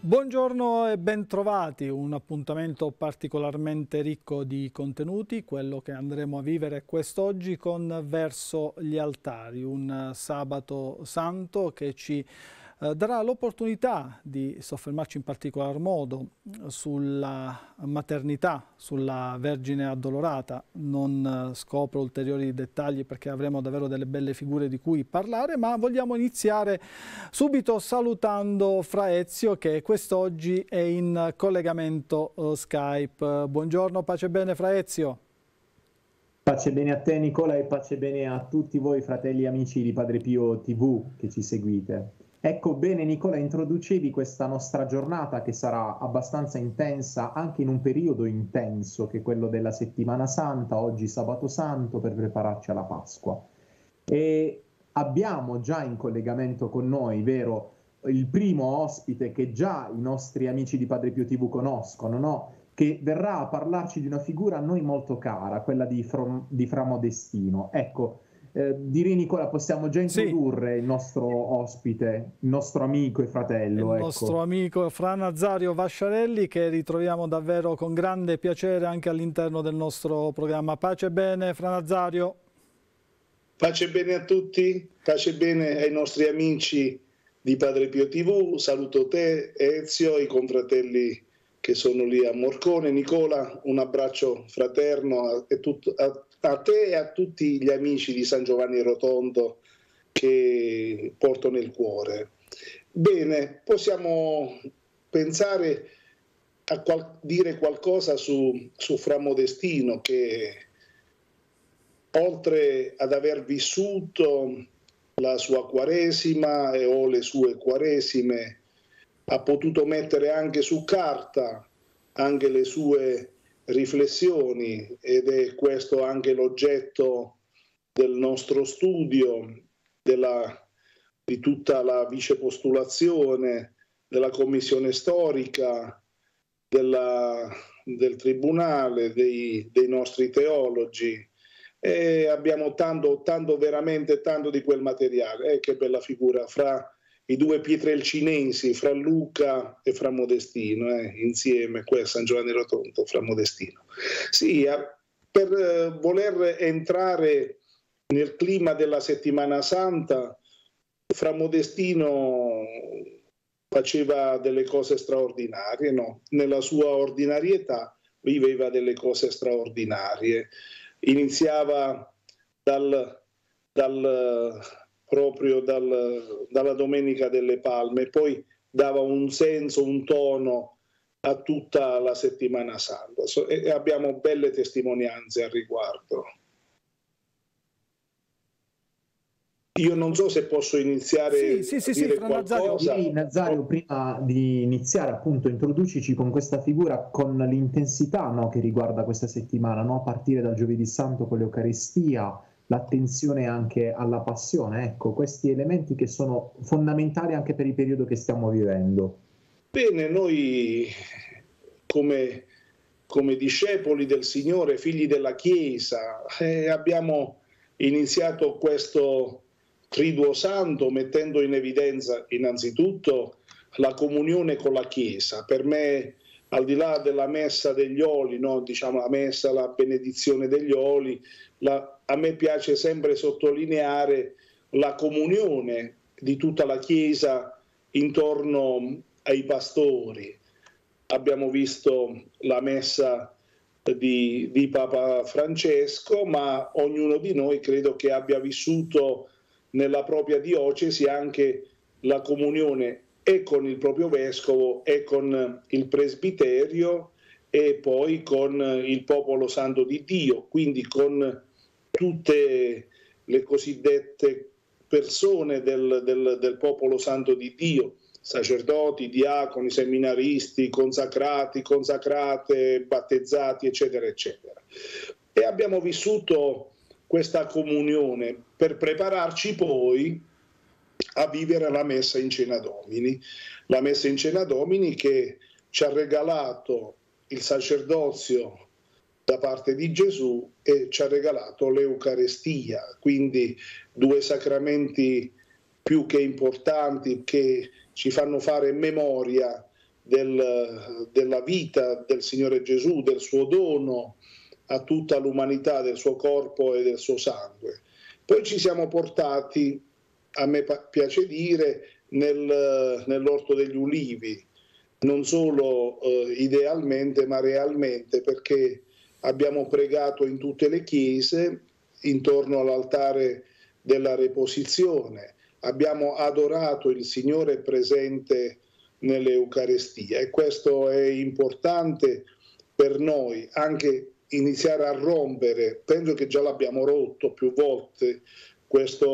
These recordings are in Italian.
Buongiorno e ben trovati, un appuntamento particolarmente ricco di contenuti, quello che andremo a vivere quest'oggi con Verso gli altari, un sabato santo che ci darà l'opportunità di soffermarci in particolar modo sulla maternità, sulla Vergine Addolorata. Non scopro ulteriori dettagli perché avremo davvero delle belle figure di cui parlare, ma vogliamo iniziare subito salutando Fra Ezio che quest'oggi è in collegamento Skype. Buongiorno, pace e bene Fra Ezio. Pace bene a te Nicola e pace bene a tutti voi fratelli e amici di Padre Pio TV che ci seguite. Ecco bene Nicola, introducevi questa nostra giornata che sarà abbastanza intensa anche in un periodo intenso che è quello della Settimana Santa, oggi Sabato Santo per prepararci alla Pasqua. E abbiamo già in collegamento con noi, vero, il primo ospite che già i nostri amici di Padre Pio TV conoscono, no? Che verrà a parlarci di una figura a noi molto cara, quella di Fra Modestino. Ecco, direi Nicola, possiamo già introdurre il nostro ospite, il nostro amico e fratello. Il nostro amico Fra Nazario Vasciarelli, che ritroviamo davvero con grande piacere anche all'interno del nostro programma. Pace e bene Fra Nazario. Pace e bene a tutti, pace e bene ai nostri amici di Padre Pio TV. Saluto te Ezio, i confratelli che sono lì a Morcone. Nicola, un abbraccio fraterno a te e a tutti gli amici di San Giovanni Rotondo che porto nel cuore. Bene, possiamo pensare a dire qualcosa su Fra Modestino, che oltre ad aver vissuto la sua Quaresima o le sue Quaresime, ha potuto mettere anche su carta anche le sue riflessioni, ed è questo anche l'oggetto del nostro studio, di tutta la vicepostulazione, della commissione storica, del tribunale, dei nostri teologi. E abbiamo veramente tanto di quel materiale. Che bella figura, fra i due pietrelcinesi, Fra Luca e Fra Modestino, insieme qui a San Giovanni Rotondo, Fra Modestino. Sì, per voler entrare nel clima della Settimana Santa, Fra Modestino faceva delle cose straordinarie, no? Nella sua ordinarietà viveva delle cose straordinarie. Iniziava proprio dalla Domenica delle Palme, poi dava un senso, un tono a tutta la Settimana Santa, e abbiamo belle testimonianze al riguardo. Io non so se posso iniziare a dire qualcosa. Nazario, prima di iniziare, appunto, introducici con questa figura, con l'intensità, no, che riguarda questa settimana, no? A partire dal Giovedì Santo con l'Eucaristia, l'attenzione anche alla passione, ecco, questi elementi che sono fondamentali anche per il periodo che stiamo vivendo. Bene, noi come discepoli del Signore, figli della Chiesa, abbiamo iniziato questo Triduo Santo mettendo in evidenza innanzitutto la comunione con la Chiesa. Per me, al di là della messa degli oli, no? Diciamo la messa, la benedizione degli oli, a me piace sempre sottolineare la comunione di tutta la Chiesa intorno ai pastori. Abbiamo visto la messa di Papa Francesco, ma ognuno di noi credo che abbia vissuto nella propria diocesi anche la comunione e con il proprio vescovo e con il presbiterio e poi con il popolo santo di Dio, quindi con tutte le cosiddette persone del popolo santo di Dio, sacerdoti, diaconi, seminaristi, consacrati, consacrate, battezzati, eccetera, eccetera. E abbiamo vissuto questa comunione per prepararci poi a vivere la Messa in Cena Domini. La Messa in Cena Domini che ci ha regalato il sacerdozio da parte di Gesù e ci ha regalato l'Eucarestia, quindi due sacramenti più che importanti che ci fanno fare memoria della vita del Signore Gesù, del suo dono a tutta l'umanità, del suo corpo e del suo sangue. Poi ci siamo portati, a me piace dire, nell'Orto degli Ulivi, non solo idealmente ma realmente, perché abbiamo pregato in tutte le chiese intorno all'altare della Reposizione, abbiamo adorato il Signore presente nell'Eucarestia, e questo è importante per noi, anche iniziare a rompere, penso che già l'abbiamo rotto più volte, questo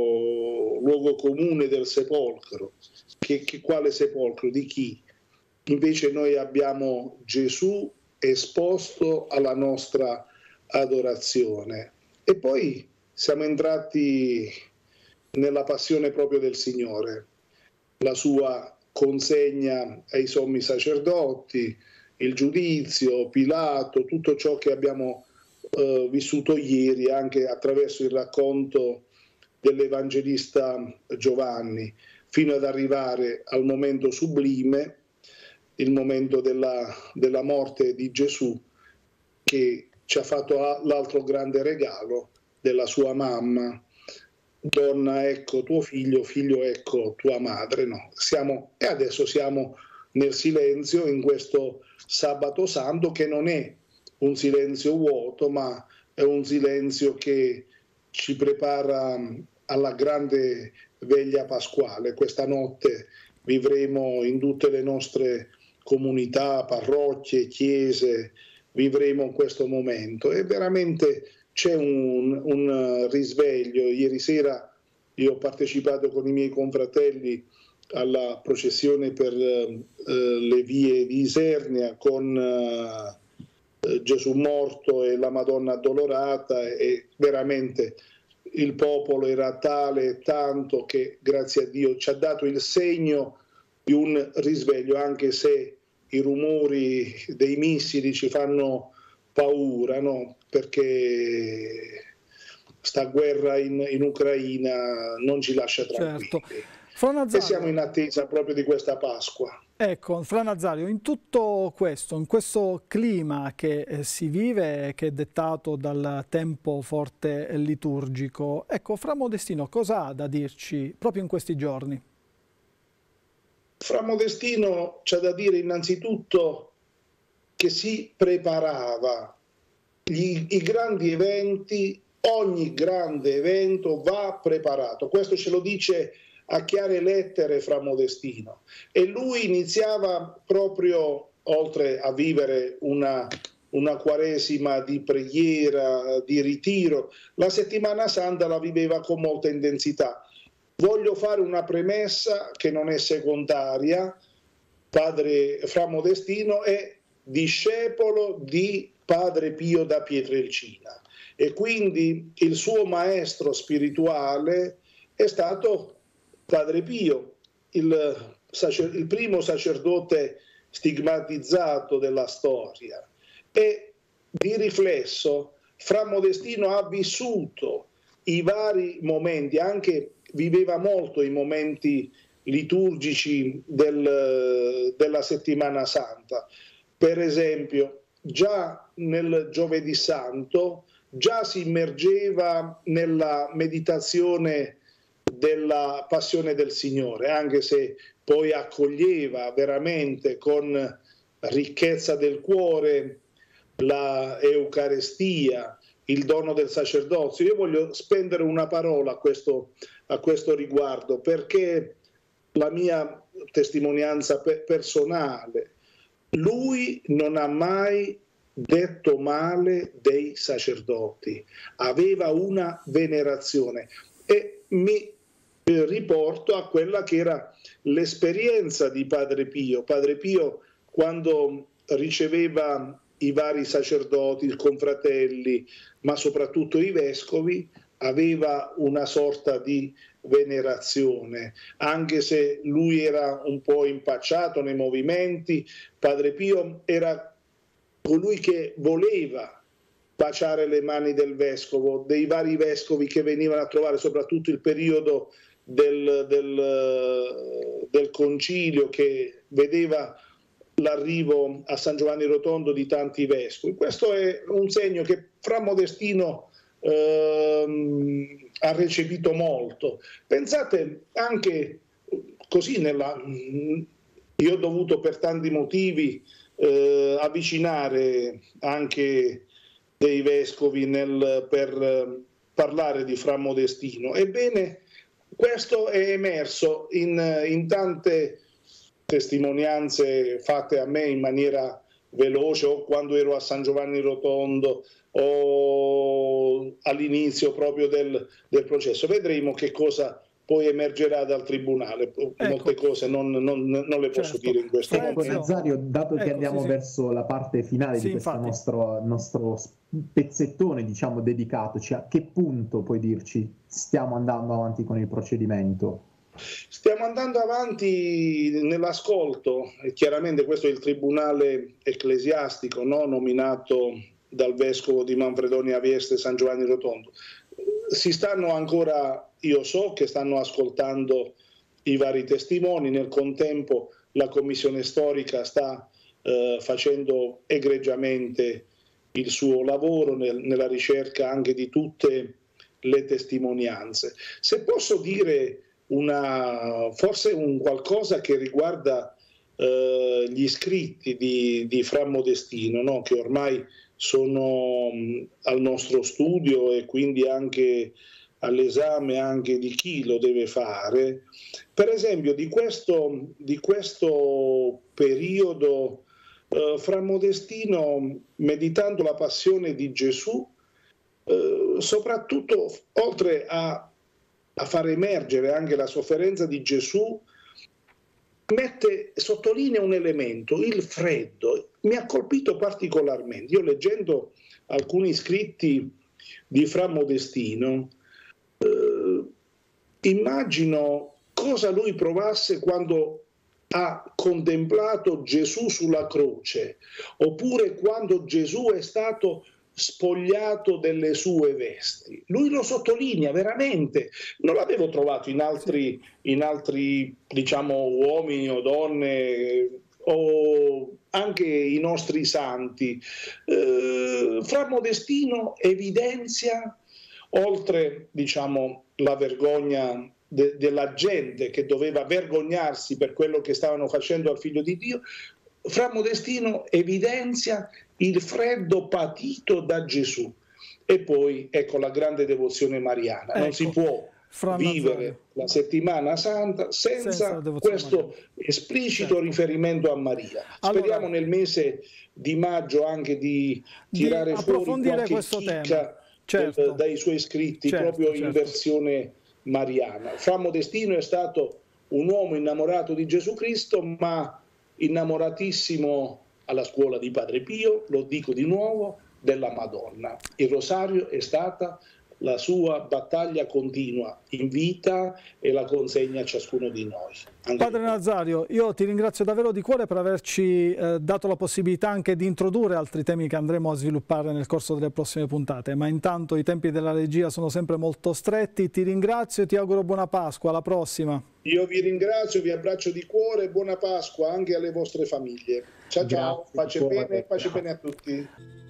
luogo comune del sepolcro. Quale sepolcro? Di chi? Invece noi abbiamo Gesù esposto alla nostra adorazione. E poi siamo entrati nella passione proprio del Signore, la sua consegna ai sommi sacerdoti, il giudizio, Pilato, tutto ciò che abbiamo vissuto ieri anche attraverso il racconto dell'Evangelista Giovanni, fino ad arrivare al momento sublime, il momento della morte di Gesù, che ci ha fatto l'altro grande regalo della sua mamma. Donna, ecco tuo figlio, figlio, ecco tua madre. No, e adesso siamo nel silenzio, in questo sabato santo, che non è un silenzio vuoto, ma è un silenzio che ci prepara alla grande veglia pasquale. Questa notte vivremo in tutte le nostre comunità, parrocchie, chiese, vivremo questo momento, e veramente c'è un risveglio. Ieri sera io ho partecipato con i miei confratelli alla processione per le vie di Isernia con Gesù morto e la Madonna addolorata, e veramente il popolo era tale e tanto che, grazie a Dio, ci ha dato il segno di un risveglio, anche se i rumori dei missili ci fanno paura, no? Perché sta guerra in Ucraina non ci lascia tranquilli. Certo. E siamo in attesa proprio di questa Pasqua. Ecco, Fra Nazario, in tutto questo, in questo clima che si vive, che è dettato dal tempo forte liturgico, ecco, Fra Modestino cosa ha da dirci proprio in questi giorni? Fra Modestino c'ha da dire innanzitutto che si preparava i grandi eventi, ogni grande evento va preparato. Questo ce lo dice a chiare lettere Fra Modestino, e lui iniziava proprio, oltre a vivere una quaresima di preghiera, di ritiro, la settimana santa la viveva con molta intensità. Voglio fare una premessa che non è secondaria: padre Fra Modestino è discepolo di padre Pio da Pietrelcina, e quindi il suo maestro spirituale è stato padre Pio, il primo sacerdote stigmatizzato della storia, e di riflesso Fra Modestino ha vissuto i vari momenti, anche viveva molto i momenti liturgici della settimana santa. Per esempio, già nel giovedì santo già si immergeva nella meditazione della passione del Signore, anche se poi accoglieva veramente con ricchezza del cuore la Eucarestia, il dono del sacerdozio. Io voglio spendere una parola a questo riguardo, perché la mia testimonianza personale: lui non ha mai detto male dei sacerdoti, aveva una venerazione, e mi riporto a quella che era l'esperienza di Padre Pio. Padre Pio, quando riceveva i vari sacerdoti, i confratelli, ma soprattutto i vescovi, aveva una sorta di venerazione, anche se lui era un po' impacciato nei movimenti. Padre Pio era colui che voleva baciare le mani del vescovo, dei vari vescovi che venivano a trovare, soprattutto il periodo del concilio, che vedeva l'arrivo a San Giovanni Rotondo di tanti vescovi. Questo è un segno che Fra Modestino ha recepito molto. Pensate anche così, io ho dovuto per tanti motivi avvicinare anche dei vescovi per parlare di Fra Modestino. Ebbene, questo è emerso in tante testimonianze fatte a me in maniera veloce, o quando ero a San Giovanni Rotondo o all'inizio proprio del processo. Vedremo che cosa poi emergerà dal tribunale. Molte cose non le posso dire in questo momento. Nazario, dato che andiamo verso la parte finale di questo nostro pezzettone, diciamo, dedicatoci, a che punto puoi dirci stiamo andando avanti con il procedimento? Stiamo andando avanti nell'ascolto, e chiaramente questo è il tribunale ecclesiastico, no? Nominato dal vescovo di Manfredonia Vieste San Giovanni Rotondo. Si stanno ancora, io so che stanno ascoltando i vari testimoni, nel contempo la commissione storica sta facendo egregiamente il suo lavoro nella ricerca anche di tutte le testimonianze. Se posso dire forse un qualcosa che riguarda gli scritti di Fra Modestino, no? Che ormai sono al nostro studio e quindi anche all'esame anche di chi lo deve fare. Per esempio di questo periodo Fra Modestino, meditando la passione di Gesù, soprattutto oltre a far emergere anche la sofferenza di Gesù, sottolinea un elemento, il freddo. Mi ha colpito particolarmente. Io, leggendo alcuni scritti di Fra Modestino, immagino cosa lui provasse quando ha contemplato Gesù sulla croce, oppure quando Gesù è stato spogliato delle sue vesti. Lui lo sottolinea veramente. Non l'avevo trovato in altri diciamo uomini o donne o anche i nostri santi. Fra Modestino evidenzia, oltre diciamo la vergogna della gente che doveva vergognarsi per quello che stavano facendo al Figlio di Dio, Fra Modestino evidenzia il freddo patito da Gesù. E poi ecco la grande devozione mariana. Non si può vivere la settimana santa senza questo esplicito riferimento a Maria. Speriamo nel mese di maggio anche di tirare fuori qualche chicca dai suoi scritti proprio in versione mariana. Fra Modestino è stato un uomo innamorato di Gesù Cristo, ma innamoratissimo alla scuola di Padre Pio, lo dico di nuovo, della Madonna. Il rosario è stata la sua battaglia continua in vita e la consegna a ciascuno di noi. Padre Nazario, io ti ringrazio davvero di cuore per averci dato la possibilità anche di introdurre altri temi che andremo a sviluppare nel corso delle prossime puntate, ma intanto i tempi della regia sono sempre molto stretti. Ti ringrazio e ti auguro buona Pasqua, alla prossima. Io vi ringrazio, vi abbraccio di cuore e buona Pasqua anche alle vostre famiglie. Ciao ciao, pace bene a tutti.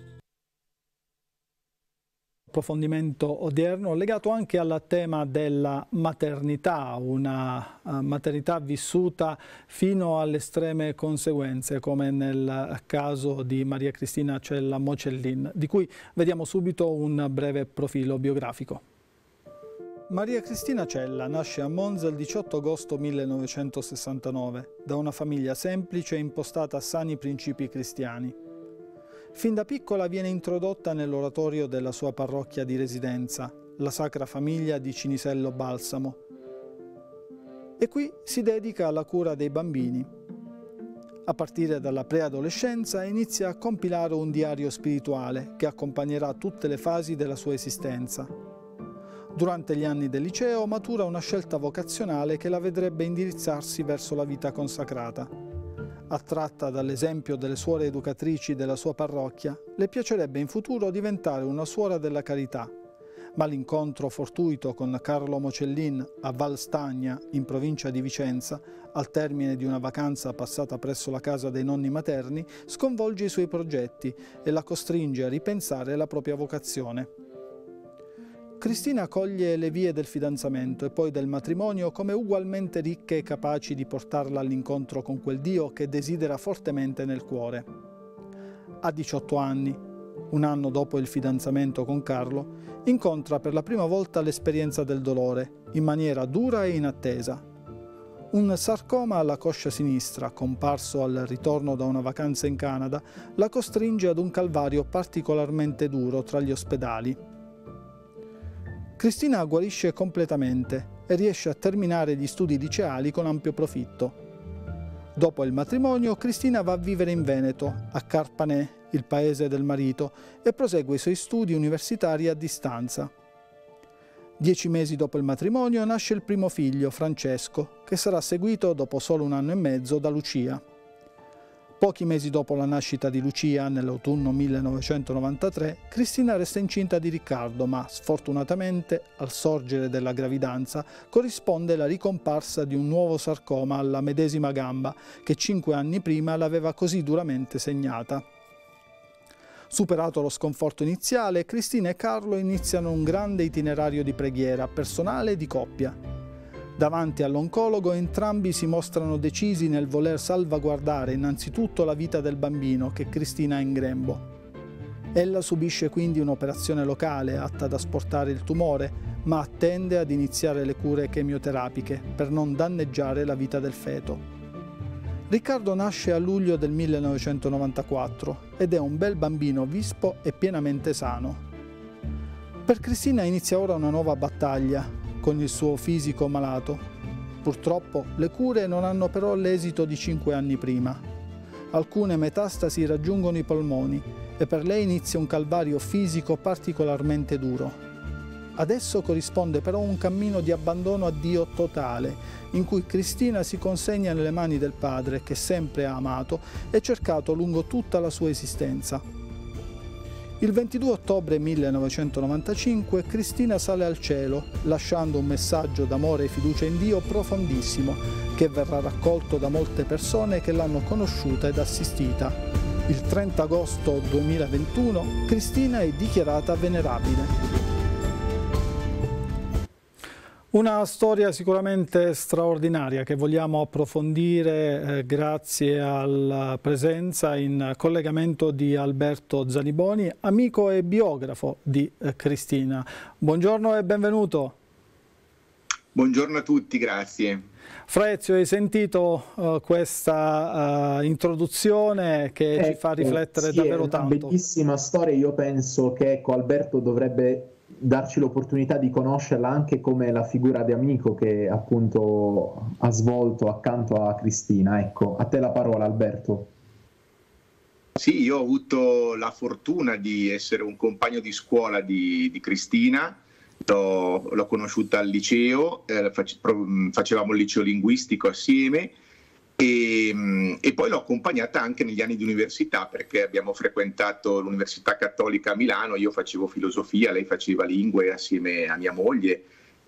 Approfondimento odierno legato anche al tema della maternità, una maternità vissuta fino alle estreme conseguenze, come nel caso di Maria Cristina Cella Mocellin, di cui vediamo subito un breve profilo biografico. Maria Cristina Cella nasce a Monza il 18 agosto 1969 da una famiglia semplice e impostata a sani principi cristiani. Fin da piccola viene introdotta nell'oratorio della sua parrocchia di residenza, la Sacra Famiglia di Cinisello Balsamo, e qui si dedica alla cura dei bambini. A partire dalla preadolescenza inizia a compilare un diario spirituale che accompagnerà tutte le fasi della sua esistenza. Durante gli anni del liceo matura una scelta vocazionale che la vedrebbe indirizzarsi verso la vita consacrata. Attratta dall'esempio delle suore educatrici della sua parrocchia, le piacerebbe in futuro diventare una suora della carità, ma l'incontro fortuito con Carlo Mocellin a Val Stagna, in provincia di Vicenza, al termine di una vacanza passata presso la casa dei nonni materni, sconvolge i suoi progetti e la costringe a ripensare la propria vocazione. Cristina coglie le vie del fidanzamento e poi del matrimonio come ugualmente ricche e capaci di portarla all'incontro con quel Dio che desidera fortemente nel cuore. A 18 anni, un anno dopo il fidanzamento con Carlo, incontra per la prima volta l'esperienza del dolore, in maniera dura e inattesa. Un sarcoma alla coscia sinistra, comparso al ritorno da una vacanza in Canada, la costringe ad un calvario particolarmente duro tra gli ospedali. Cristina guarisce completamente e riesce a terminare gli studi liceali con ampio profitto. Dopo il matrimonio, Cristina va a vivere in Veneto, a Carpanè, il paese del marito, e prosegue i suoi studi universitari a distanza. 10 mesi dopo il matrimonio nasce il primo figlio, Francesco, che sarà seguito dopo solo un anno e mezzo da Lucia. Pochi mesi dopo la nascita di Lucia, nell'autunno 1993, Cristina resta incinta di Riccardo, ma sfortunatamente, al sorgere della gravidanza, corrisponde la ricomparsa di un nuovo sarcoma alla medesima gamba che 5 anni prima l'aveva così duramente segnata. Superato lo sconforto iniziale, Cristina e Carlo iniziano un grande itinerario di preghiera, personale e di coppia. Davanti all'oncologo entrambi si mostrano decisi nel voler salvaguardare innanzitutto la vita del bambino che Cristina ha in grembo. Ella subisce quindi un'operazione locale atta ad asportare il tumore, ma attende ad iniziare le cure chemioterapiche per non danneggiare la vita del feto. Riccardo nasce a luglio del 1994 ed è un bel bambino vispo e pienamente sano. Per Cristina inizia ora una nuova battaglia con il suo fisico malato. Purtroppo le cure non hanno però l'esito di 5 anni prima. Alcune metastasi raggiungono i polmoni e per lei inizia un calvario fisico particolarmente duro. Adesso corrisponde però un cammino di abbandono a Dio totale, in cui Cristina si consegna nelle mani del Padre che sempre ha amato e cercato lungo tutta la sua esistenza. Il 22 ottobre 1995 Cristina sale al cielo, lasciando un messaggio d'amore e fiducia in Dio profondissimo, che verrà raccolto da molte persone che l'hanno conosciuta ed assistita. Il 30 agosto 2021 Cristina è dichiarata venerabile. Una storia sicuramente straordinaria che vogliamo approfondire grazie alla presenza in collegamento di Alberto Zaniboni, amico e biografo di Cristina. Buongiorno e benvenuto. Buongiorno a tutti, grazie. Frezio, hai sentito questa introduzione che ci fa riflettere davvero tanto? È una bellissima storia, io penso che Alberto dovrebbe darci l'opportunità di conoscerla anche come la figura di amico che appunto ha svolto accanto a Cristina. Ecco, a te la parola, Alberto. Sì, io ho avuto la fortuna di essere un compagno di scuola di Cristina, l'ho conosciuta al liceo, facevamo il liceo linguistico assieme e poi l'ho accompagnata anche negli anni di università, perché abbiamo frequentato l'Università Cattolica a Milano, io facevo filosofia, lei faceva lingue assieme a mia moglie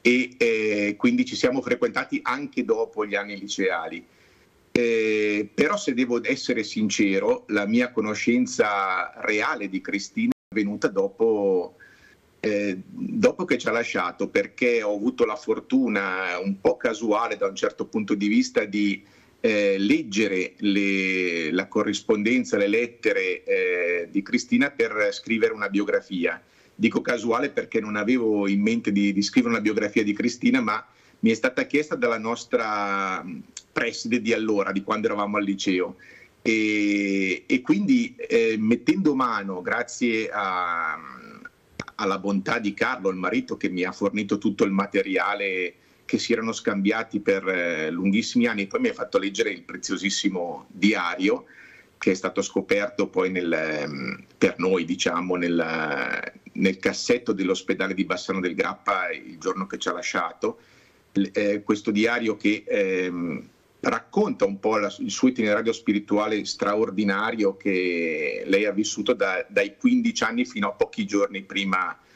e quindi ci siamo frequentati anche dopo gli anni liceali. Però se devo essere sincero, la mia conoscenza reale di Cristina è venuta dopo che ci ha lasciato, perché ho avuto la fortuna un po' casuale da un certo punto di vista di leggere la corrispondenza, le lettere di Cristina per scrivere una biografia. Dico casuale perché non avevo in mente di scrivere una biografia di Cristina, ma mi è stata chiesta dalla nostra preside di allora, di quando eravamo al liceo. E quindi mettendo mano, grazie alla bontà di Carlo, il marito, che mi ha fornito tutto il materiale che si erano scambiati per lunghissimi anni, poi mi ha fatto leggere il preziosissimo diario che è stato scoperto poi per noi, diciamo, nel cassetto dell'ospedale di Bassano del Grappa il giorno che ci ha lasciato. Questo diario che racconta un po' il suo itinerario spirituale straordinario che lei ha vissuto dai 15 anni fino a pochi giorni prima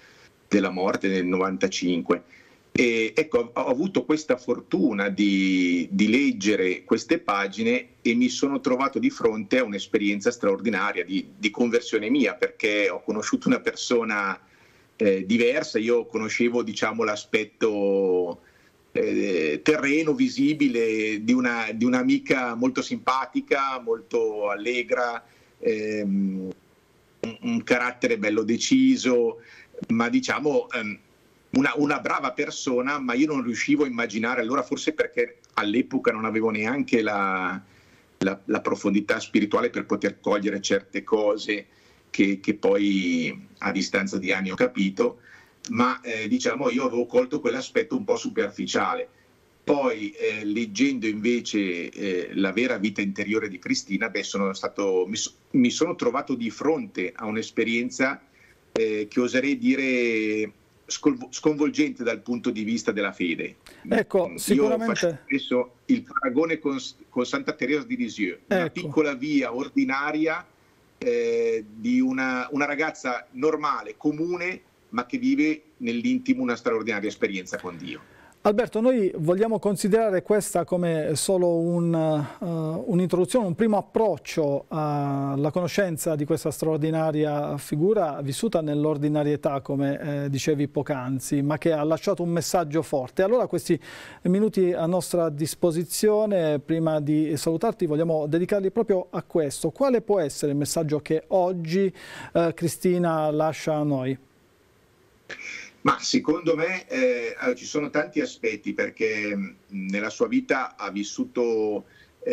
della morte nel 95. E ecco, ho avuto questa fortuna di leggere queste pagine e mi sono trovato di fronte a un'esperienza straordinaria di conversione mia, perché ho conosciuto una persona diversa. Io conoscevo, diciamo, l'aspetto terreno, visibile di un'amica molto simpatica, molto allegra, un carattere bello deciso, ma diciamo una brava persona, ma io non riuscivo a immaginare, allora forse perché all'epoca non avevo neanche la profondità spirituale per poter cogliere certe cose che poi a distanza di anni ho capito, ma diciamo io avevo colto quell'aspetto un po' superficiale. Poi leggendo invece la vera vita interiore di Cristina, mi sono trovato di fronte a un'esperienza che oserei dire sconvolgente dal punto di vista della fede. Ecco, sicuramente... Io faccio spesso il paragone con Santa Teresa di Lisieux, una piccola via ordinaria di una ragazza normale, comune, ma che vive nell'intimo una straordinaria esperienza con Dio. Alberto, noi vogliamo considerare questa come solo un'introduzione, un primo approccio alla conoscenza di questa straordinaria figura vissuta nell'ordinarietà, come dicevi poc'anzi, ma che ha lasciato un messaggio forte. Allora questi minuti a nostra disposizione, prima di salutarti, vogliamo dedicarli proprio a questo. Quale può essere il messaggio che oggi Cristina lascia a noi? Ma secondo me ci sono tanti aspetti, perché nella sua vita ha vissuto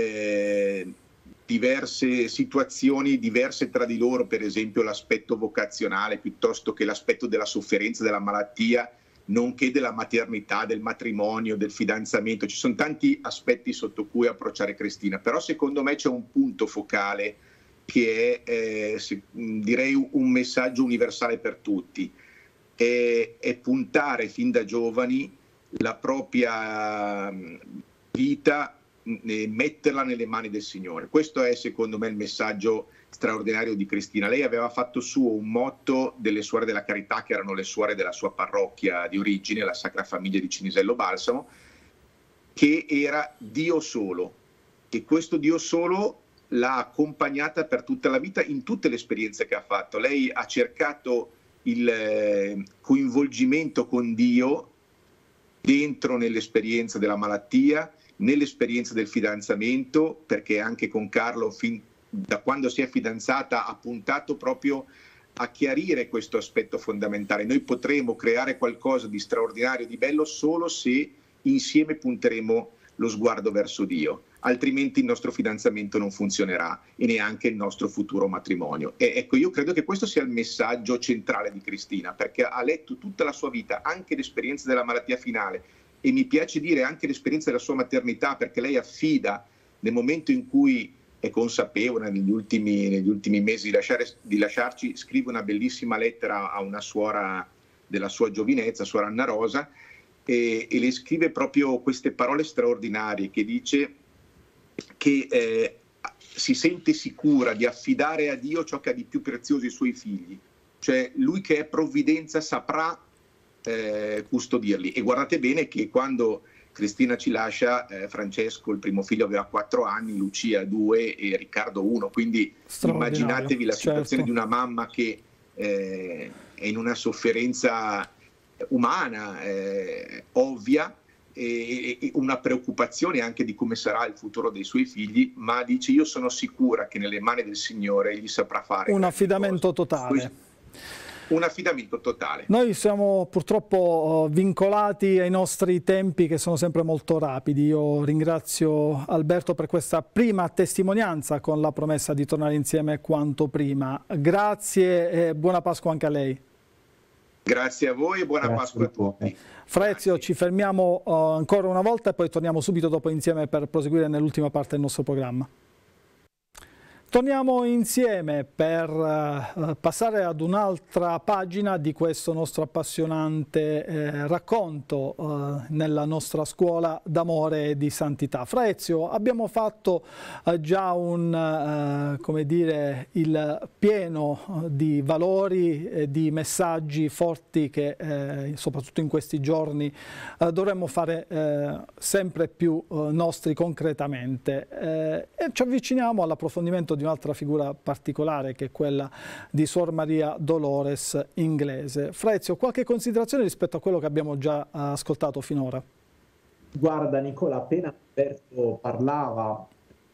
diverse situazioni, diverse tra di loro, per esempio l'aspetto vocazionale piuttosto che l'aspetto della sofferenza, della malattia, nonché della maternità, del matrimonio, del fidanzamento. Ci sono tanti aspetti sotto cui approcciare Cristina, però secondo me c'è un punto focale che è direi un messaggio universale per tutti. È puntare fin da giovani la propria vita, metterla nelle mani del Signore. Questo è secondo me il messaggio straordinario di Cristina. Lei aveva fatto suo un motto delle Suore della Carità, che erano le suore della sua parrocchia di origine, la Sacra Famiglia di Cinisello Balsamo, che era Dio solo, e questo Dio solo l'ha accompagnata per tutta la vita in tutte le esperienze che ha fatto. Lei ha cercato il coinvolgimento con Dio dentro nell'esperienza della malattia, nell'esperienza del fidanzamento, perché anche con Carlo fin da quando si è fidanzata ha puntato proprio a chiarire questo aspetto fondamentale. Noi potremo creare qualcosa di straordinario, di bello, solo se insieme punteremo lo sguardo verso Dio, altrimenti il nostro fidanzamento non funzionerà e neanche il nostro futuro matrimonio. E ecco, io credo che questo sia il messaggio centrale di Cristina, perché ha letto tutta la sua vita, anche l'esperienza della malattia finale, e mi piace dire anche l'esperienza della sua maternità, perché lei affida, nel momento in cui è consapevole negli ultimi mesi di lasciarci, scrive una bellissima lettera a una suora della sua giovinezza, suora Anna Rosa, e le scrive proprio queste parole straordinarie, che dice che si sente sicura di affidare a Dio ciò che ha di più prezioso, i suoi figli, cioè lui che è provvidenza saprà custodirli. E guardate bene che quando Cristina ci lascia, Francesco, il primo figlio, aveva 4 anni, Lucia 2 e Riccardo 1, quindi immaginatevi la situazione di una mamma che è in una sofferenza umana, ovvia, e una preoccupazione anche di come sarà il futuro dei suoi figli, ma dice: io sono sicura che nelle mani del Signore egli saprà fare un affidamento totale. Un affidamento totale. Noi siamo purtroppo vincolati ai nostri tempi, che sono sempre molto rapidi. Io ringrazio Alberto per questa prima testimonianza, con la promessa di tornare insieme quanto prima. Grazie e buona Pasqua anche a lei. Grazie a voi e buona Pasqua a tutti. Fra Ezio, ci fermiamo ancora una volta e poi torniamo subito dopo insieme per proseguire nell'ultima parte del nostro programma. Torniamo insieme per passare ad un'altra pagina di questo nostro appassionante racconto nella nostra scuola d'amore e di santità. Fra Ezio, abbiamo fatto già come dire, il pieno di valori e di messaggi forti che soprattutto in questi giorni dovremmo fare sempre più nostri concretamente. E ci avviciniamo all'approfondimento di un'altra figura particolare, che è quella di Suor Maria Dolores Inglese. Fra Ezio, qualche considerazione rispetto a quello che abbiamo già ascoltato finora? Guarda Nicola, appena Alberto parlava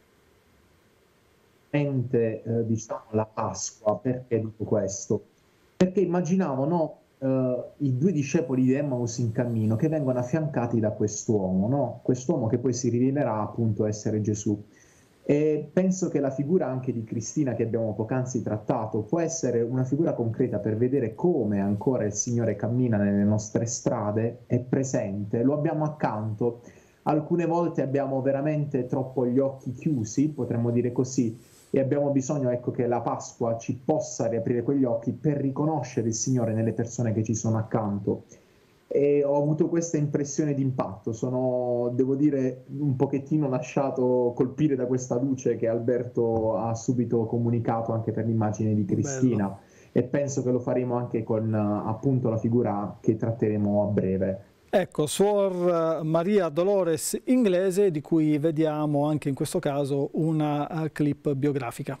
diciamo la Pasqua, perché dico questo? Perché immaginavo, no, i due discepoli di Emmaus in cammino che vengono affiancati da quest'uomo, no? Quest'uomo che poi si rivelerà appunto essere Gesù. E penso che la figura anche di Cristina, che abbiamo poc'anzi trattato, può essere una figura concreta per vedere come ancora il Signore cammina nelle nostre strade, è presente, lo abbiamo accanto. Alcune volte abbiamo veramente troppo gli occhi chiusi, potremmo dire così, e abbiamo bisogno, ecco, che la Pasqua ci possa riaprire quegli occhi per riconoscere il Signore nelle persone che ci sono accanto. E ho avuto questa impressione d'impatto, sono, devo dire, un pochettino lasciato colpire da questa luce che Alberto ha subito comunicato anche per l'immagine di Cristina. Bello. E penso che lo faremo anche con appunto la figura che tratteremo a breve. Ecco, Suor Maria Dolores Inglese, di cui vediamo anche in questo caso una clip biografica.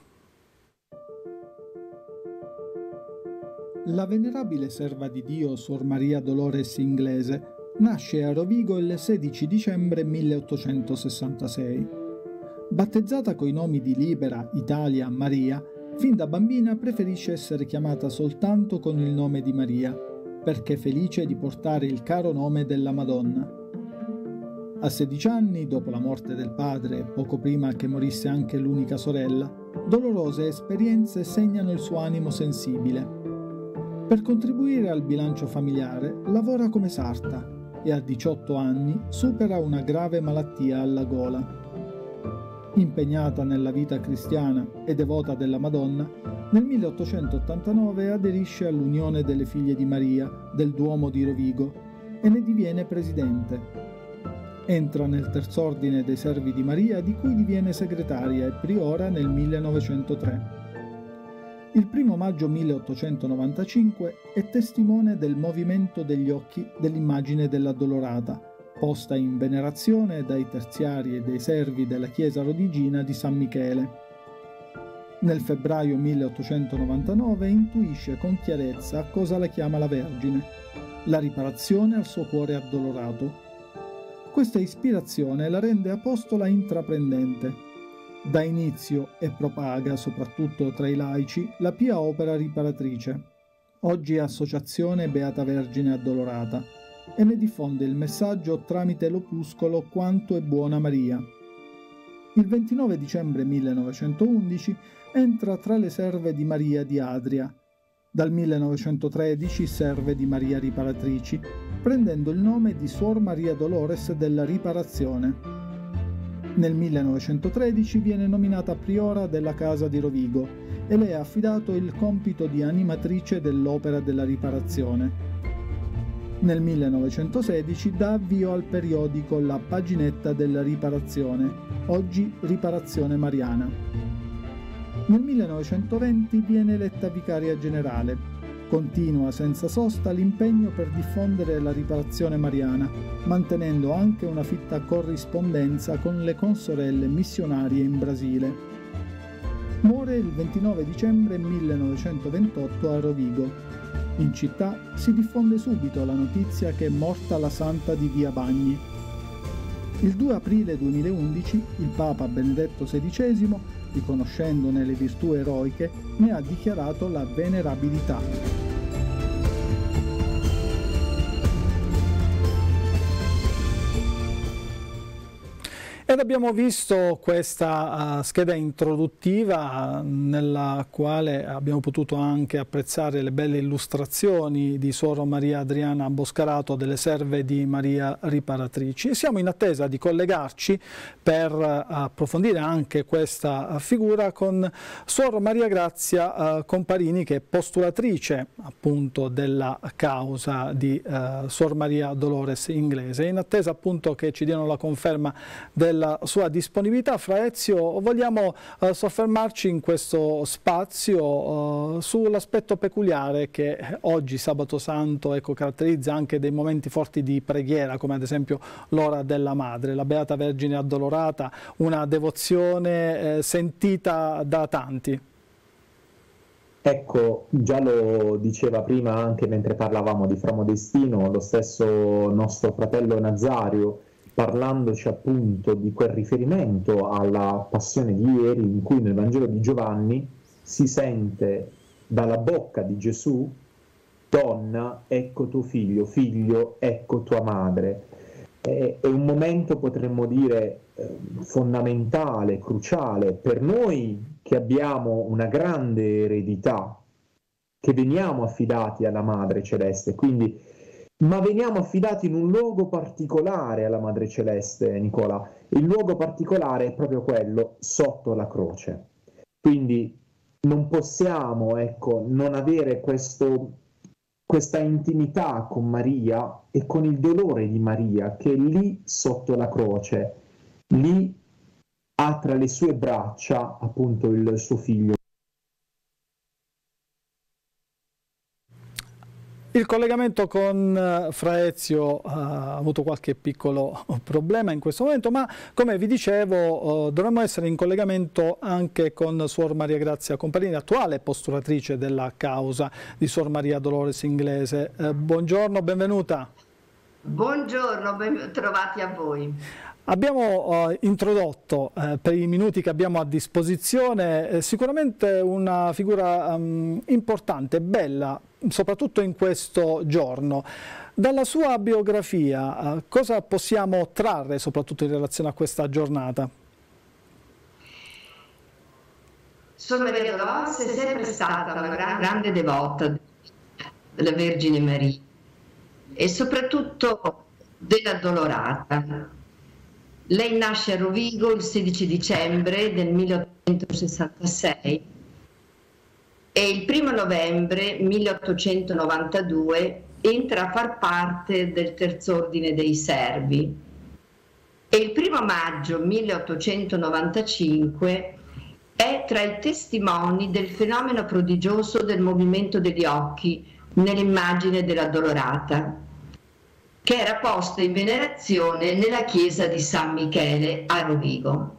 La venerabile serva di Dio, Suor Maria Dolores Inglese, nasce a Rovigo il 16 dicembre 1866. Battezzata coi nomi di Libera, Italia, Maria, fin da bambina preferisce essere chiamata soltanto con il nome di Maria, perché felice di portare il caro nome della Madonna. A 16 anni, dopo la morte del padre e poco prima che morisse anche l'unica sorella, dolorose esperienze segnano il suo animo sensibile. Per contribuire al bilancio familiare lavora come sarta e a 18 anni supera una grave malattia alla gola. Impegnata nella vita cristiana e devota della Madonna, nel 1889 aderisce all'Unione delle Figlie di Maria del Duomo di Rovigo e ne diviene presidente. Entra nel Terz'Ordine dei Servi di Maria, di cui diviene segretaria e priora nel 1903. Il 1 maggio 1895 è testimone del movimento degli occhi dell'immagine dell'Addolorata, posta in venerazione dai terziari e dei servi della chiesa rodigina di San Michele. Nel febbraio 1899 intuisce con chiarezza cosa la chiama la Vergine, la riparazione al suo cuore addolorato. Questa ispirazione la rende apostola intraprendente. Dà inizio e propaga, soprattutto tra i laici, la pia opera riparatrice, oggi associazione Beata Vergine Addolorata, e ne diffonde il messaggio tramite l'opuscolo Quanto è buona Maria. Il 29 dicembre 1911 entra tra le serve di Maria di Adria. Dal 1913 serve di Maria Riparatrici, prendendo il nome di Suor Maria Dolores della Riparazione. Nel 1913 viene nominata priora della Casa di Rovigo e le è affidato il compito di animatrice dell'opera della riparazione. Nel 1916 dà avvio al periodico La Paginetta della Riparazione, oggi Riparazione Mariana. Nel 1920 viene eletta vicaria generale. Continua senza sosta l'impegno per diffondere la riparazione mariana, mantenendo anche una fitta corrispondenza con le consorelle missionarie in Brasile. Muore il 29 dicembre 1928 a Rovigo. In città si diffonde subito la notizia che è morta la santa di Via Bagni. Il 2 aprile 2011 il Papa Benedetto XVI, riconoscendone le virtù eroiche, ne ha dichiarato la venerabilità. Ed abbiamo visto questa scheda introduttiva nella quale abbiamo potuto anche apprezzare le belle illustrazioni di Suor Maria Adriana Boscarato delle Serve di Maria Riparatrici. Siamo in attesa di collegarci per approfondire anche questa figura con Suor Maria Grazia Comparini, che è postulatrice appunto della causa di Suor Maria Dolores Inglese. In attesa appunto che ci diano la conferma della sua disponibilità, Fra Ezio, vogliamo soffermarci in questo spazio sull'aspetto peculiare che oggi, Sabato Santo, caratterizza anche dei momenti forti di preghiera, come ad esempio l'ora della Madre, la Beata Vergine Addolorata, una devozione sentita da tanti. Ecco, già lo diceva prima anche mentre parlavamo di Fra Modestino, lo stesso nostro fratello Nazario, parlandoci appunto di quel riferimento alla passione di ieri, in cui nel Vangelo di Giovanni si sente dalla bocca di Gesù: donna, ecco tuo figlio, figlio, ecco tua madre. È un momento, potremmo dire, fondamentale, cruciale per noi che abbiamo una grande eredità, che veniamo affidati alla Madre Celeste, quindi, ma veniamo affidati in un luogo particolare alla Madre Celeste, Nicola. Il luogo particolare è proprio quello, sotto la croce. Quindi non possiamo, non avere questa intimità con Maria e con il dolore di Maria, che lì sotto la croce, lì ha tra le sue braccia appunto il suo figlio. Il collegamento con Fra Ezio ha avuto qualche piccolo problema in questo momento, ma come vi dicevo dovremmo essere in collegamento anche con Suor Maria Grazia Comparini, attuale postulatrice della causa di Suor Maria Dolores Inglese. Buongiorno, benvenuta. Buongiorno, ben trovati a voi. Abbiamo introdotto per i minuti che abbiamo a disposizione sicuramente una figura importante, bella, soprattutto in questo giorno. Dalla sua biografia cosa possiamo trarre soprattutto in relazione a questa giornata? Suor Maria Dolores è sempre stata una grande devota della Vergine Maria e soprattutto dell'Addolorata. Lei nasce a Rovigo il 16 dicembre del 1866 e il 1 novembre 1892 entra a far parte del Terzo Ordine dei Servi e il 1 maggio 1895 è tra i testimoni del fenomeno prodigioso del movimento degli occhi nell'immagine dell'Addolorata, che era posta in venerazione nella chiesa di San Michele a Rovigo.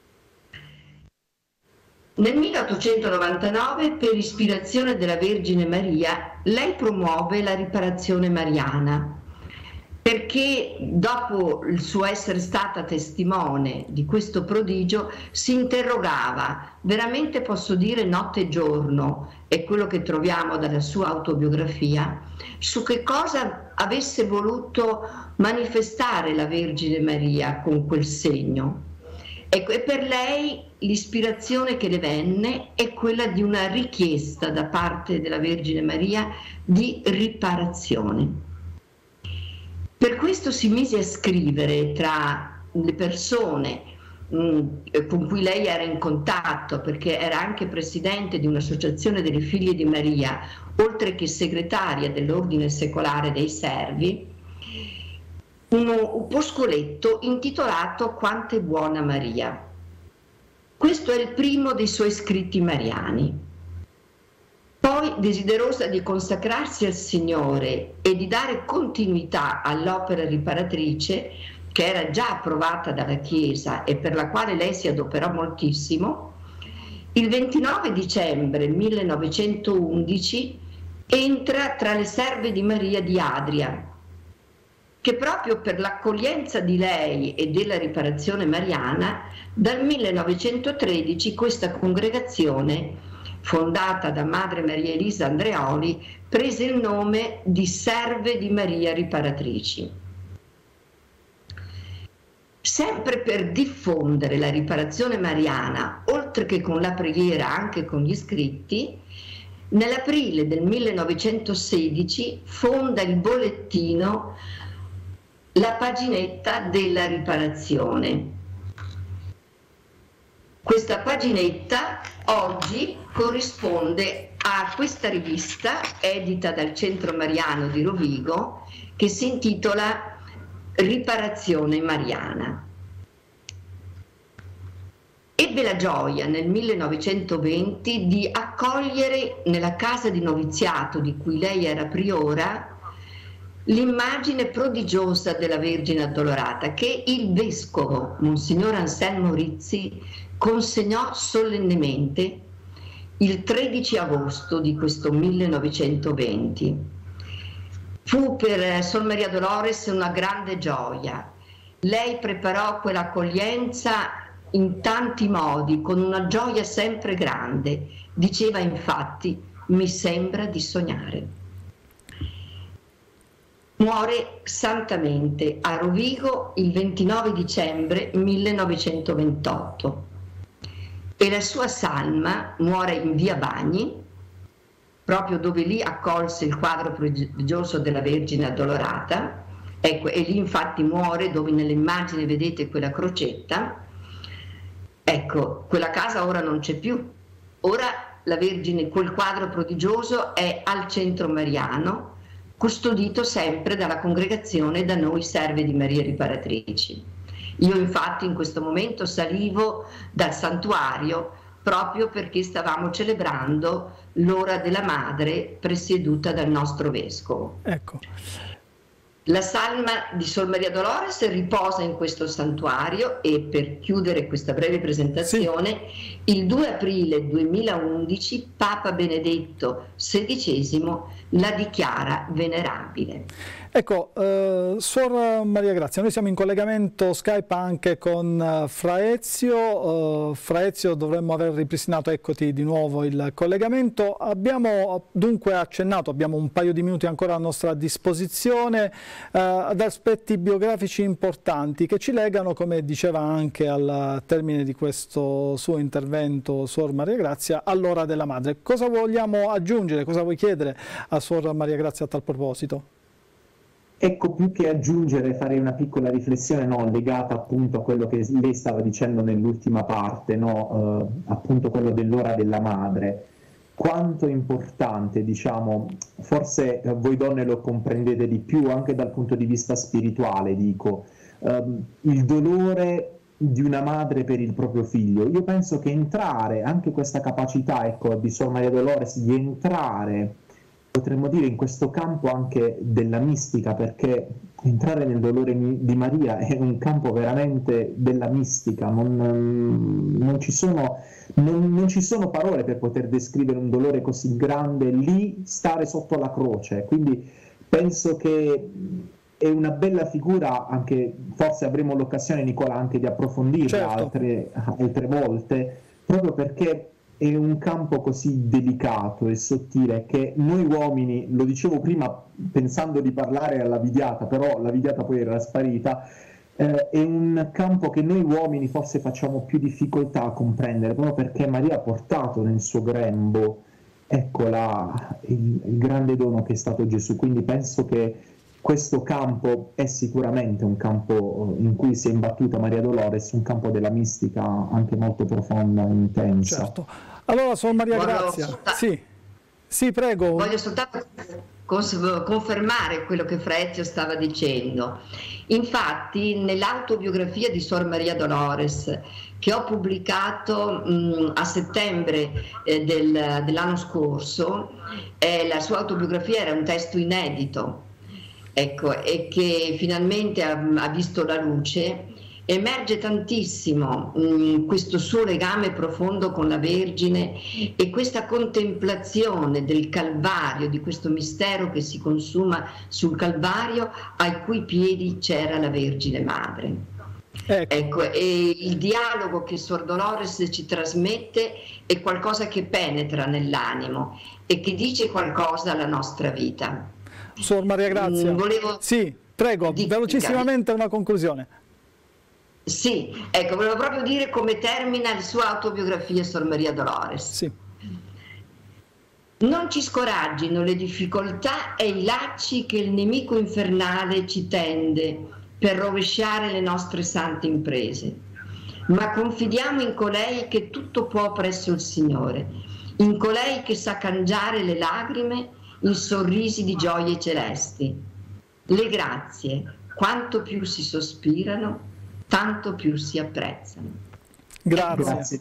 Nel 1899, per ispirazione della Vergine Maria, lei promuove la riparazione mariana, perché dopo il suo essere stata testimone di questo prodigio si interrogava, veramente posso dire notte e giorno, è quello che troviamo dalla sua autobiografia, su che cosa avesse voluto manifestare la Vergine Maria con quel segno. Ecco, e per lei l'ispirazione che le venne è quella di una richiesta da parte della Vergine Maria di riparazione. Per questo si mise a scrivere tra le persone con cui lei era in contatto, perché era anche presidente di un'associazione delle Figlie di Maria, oltre che segretaria dell'Ordine Secolare dei Servi, un opuscoletto intitolato Quanto è buona Maria. Questo è il primo dei suoi scritti mariani. Poi, desiderosa di consacrarsi al Signore e di dare continuità all'opera riparatrice, che era già approvata dalla Chiesa e per la quale lei si adoperò moltissimo, il 29 dicembre 1911 entra tra le Serve di Maria di Adria, che proprio per l'accoglienza di lei e della riparazione mariana, dal 1913 questa congregazione, fondata da Madre Maria Elisa Andreoli, prese il nome di Serve di Maria Riparatrici. sempre per diffondere la riparazione mariana, oltre che con la preghiera anche con gli scritti, nell'aprile del 1916 fonda il bollettino La paginetta della riparazione. Questa paginetta oggi corrisponde a questa rivista edita dal Centro Mariano di Rovigo che si intitola Riparazione Mariana. Ebbe la gioia nel 1920 di accogliere nella casa di noviziato di cui lei era priora l'immagine prodigiosa della Vergine Addolorata che il vescovo Monsignor Anselmo Rizzi consegnò solennemente il 13 agosto di questo 1920. Fu per Sor Maria Dolores una grande gioia. Lei preparò quell'accoglienza in tanti modi, con una gioia sempre grande. Diceva infatti: mi sembra di sognare. Muore santamente a Rovigo il 29 dicembre 1928 e la sua salma muore in via Bagni, proprio dove lì accolse il quadro prodigioso della Vergine Addolorata. Ecco, e lì infatti muore dove nell'immagine vedete quella crocetta. Ecco, quella casa ora non c'è più. Ora la Vergine, quel quadro prodigioso è al Centro Mariano, custodito sempre dalla congregazione Da Noi Serve di Maria Riparatrici. Io infatti in questo momento salivo dal santuario proprio perché stavamo celebrando l'ora della madre presieduta dal nostro vescovo. Ecco. La salma di Sor Maria Dolores riposa in questo santuario e per chiudere questa breve presentazione, il 2 aprile 2011 Papa Benedetto XVI la dichiara venerabile. Ecco, Suor Maria Grazia, noi siamo in collegamento Skype anche con Fra Ezio. Fra Ezio, dovremmo aver ripristinato, eccoti di nuovo il collegamento. Abbiamo dunque accennato, abbiamo un paio di minuti ancora a nostra disposizione, ad aspetti biografici importanti che ci legano, come diceva anche al termine di questo suo intervento Suor Maria Grazia, all'ora della madre. Cosa vogliamo aggiungere, cosa vuoi chiedere a Suor Maria Grazia a tal proposito? Ecco, più che aggiungere farei una piccola riflessione, no, legata appunto a quello che lei stava dicendo nell'ultima parte, no, appunto quello dell'ora della madre. Quanto è importante, diciamo, forse voi donne lo comprendete di più anche dal punto di vista spirituale, dico, il dolore di una madre per il proprio figlio. Io penso che entrare, anche questa capacità, ecco, di Sor Maria Dolores di entrare, potremmo dire, in questo campo anche della mistica, perché entrare nel dolore di Maria è un campo veramente della mistica, non ci sono parole per poter descrivere un dolore così grande, lì stare sotto la croce, quindi penso che è una bella figura, anche forse avremo l'occasione, Nicola, anche di approfondirla, certo, altre volte, proprio perché è un campo così delicato e sottile che noi uomini, lo dicevo prima pensando di parlare alla Vidiata, però la Vidiata poi era sparita, è un campo che noi uomini forse facciamo più difficoltà a comprendere, proprio perché Maria ha portato nel suo grembo, ecco, il grande dono che è stato Gesù. Quindi penso che questo campo è sicuramente un campo in cui si è imbattuta Maria Dolores, un campo della mistica anche molto profonda e intensa. Certo. Allora, Sor Maria Grazia, sì, prego. Voglio soltanto confermare quello che Fra Ezio stava dicendo. Infatti, nell'autobiografia di Sor Maria Dolores, che ho pubblicato a settembre dell'anno scorso, la sua autobiografia era un testo inedito, ecco, e che finalmente ha visto la luce. Emerge tantissimo questo suo legame profondo con la Vergine e questa contemplazione del Calvario, di questo mistero che si consuma sul Calvario, ai cui piedi c'era la Vergine Madre. Ecco, e il dialogo che Sor Dolores ci trasmette è qualcosa che penetra nell'animo e che dice qualcosa alla nostra vita. Sor Maria Grazia, sì, prego, velocissimamente una conclusione. Sì, ecco, volevo proprio dire come termina la sua autobiografia Sor Maria Dolores. Sì. Non ci scoraggino le difficoltà e i lacci che il nemico infernale ci tende per rovesciare le nostre sante imprese, ma confidiamo in colei che tutto può presso il Signore, in colei che sa cangiare le lacrime in sorrisi di gioie celesti. Le grazie, quanto più si sospirano, tanto più si apprezzano. Grazie.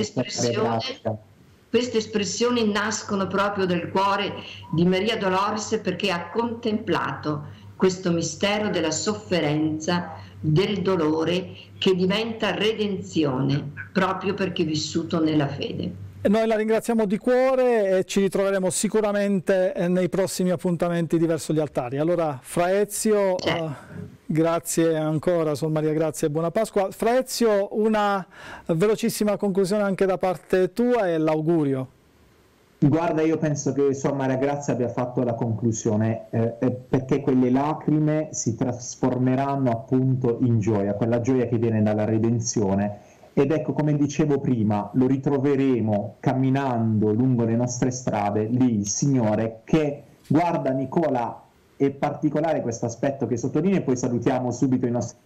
Queste espressioni nascono proprio dal cuore di Maria Dolores, perché ha contemplato questo mistero della sofferenza, del dolore, che diventa redenzione proprio perché vissuto nella fede. Noi la ringraziamo di cuore e ci ritroveremo sicuramente nei prossimi appuntamenti di Verso gli Altari. Allora, Fra Ezio, grazie ancora, Sor Maria, grazie e buona Pasqua. Fra Ezio, una velocissima conclusione anche da parte tua e l'augurio. Guarda, io penso che Sor Maria Grazia abbia fatto la conclusione, perché quelle lacrime si trasformeranno appunto in gioia, quella gioia che viene dalla redenzione. Ed ecco, come dicevo prima, lo ritroveremo camminando lungo le nostre strade, lì il Signore che guarda Nicola, è particolare questo aspetto che sottolinea, e poi salutiamo subito i nostri...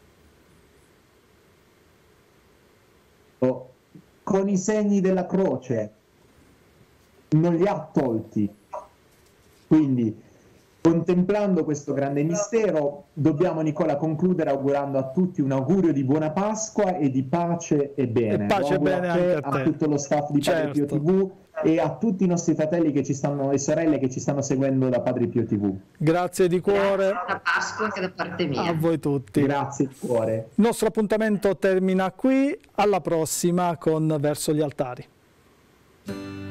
Con i segni della croce, non li ha tolti. Quindi, contemplando questo grande mistero, dobbiamo, Nicola, concludere augurando a tutti un augurio di buona Pasqua e di pace e bene. E pace e bene anche a te. A tutto lo staff di Padre Pio TV e a tutti i nostri fratelli che ci stanno, e sorelle che ci stanno seguendo da Padre Pio TV. Grazie di cuore. Buona Pasqua anche da parte mia. A voi tutti. Grazie di cuore. Il nostro appuntamento termina qui, alla prossima con Verso gli Altari.